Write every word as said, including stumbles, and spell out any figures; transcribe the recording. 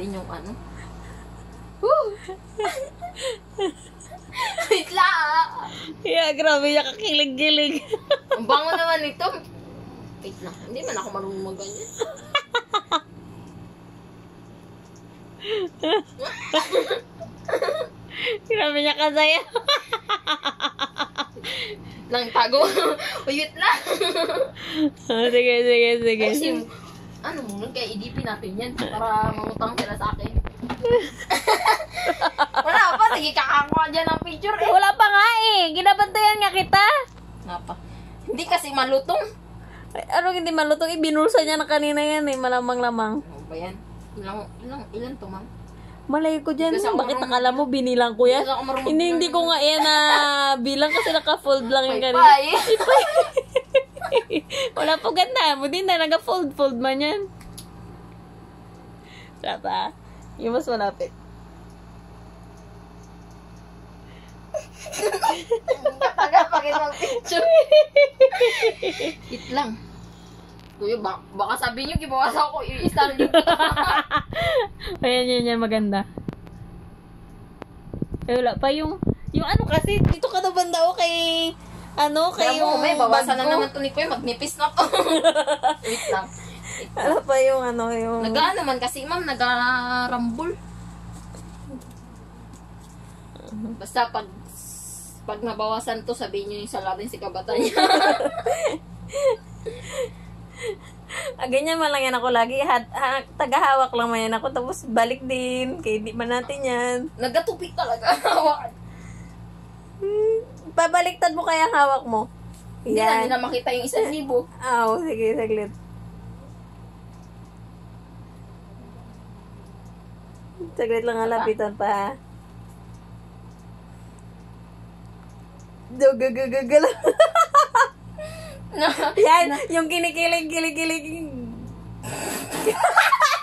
din yung ano. Woo! Wait lang! Yeah, grabe niya kakilig-gilig. Ang bango naman ito. Wait lang, hindi man ako marunong mag-ganyan. Grabe niya kasaya. Lang tago. Wait lang. Oh, sige, sige, sige. Kasi, ano mo, kaya idipin natin yan para mangutang sila sa akin. Wala pa, sige kakakuha dyan ng picture eh. Wala pa nga eh. Ginabantayan nga kita. Nga pa. Hindi kasi malutong. Ay, ano hindi malutong? Ibinulsa niya na kanina yan eh. Malamang-lamang. Ano ba yan? Ilang, ilang, ilan to, ma'am? Malay ko dyan. Kasi ako Bakit marunong- nakala mo binilang ko yan? Kasi ako marunong- Hindi, hindi ko nga yan na bilang kasi naka-fold lang yung kanina. Bye-bye. Wala po ganda. Mo din na naka-fold-fold man yan. Sapa. Yung mas malapit. Tagal pa kayo mag-picture. Hit lang. Kuya, bak baka sabi niyo, gibawas ako, i-stand dito. Ayan, yan, yan, maganda. Eh, wala pa yung, yung ano kasi, dito ka na banda o kay, ano, kay Kaya mo, yung may bawasan na bag ko. naman to ni Kuya, magnipis na to. Wait lang. Wait lang. Ano pa yung, ano, yung... Nagaan naman kasi, ma'am, nagarambol. Basta pag pag nabawasan to, sabihin niyo yung salarin si kabata niya. Ah, ganyan man lang yan ako lagi. Ha, ha, tagahawak lang man yan ako. Tapos balik din. Kaya di man natin yan. Nagatupik talaga. Hawakan. Hmm, babaliktad mo kaya ang hawak mo. Hindi na nila makita yung isang libo. Ah, oh, sige, saglit. Saglit lang halapitan pa ha. Gagagagagal. Yan, yung kinikilig, kilig, kilig.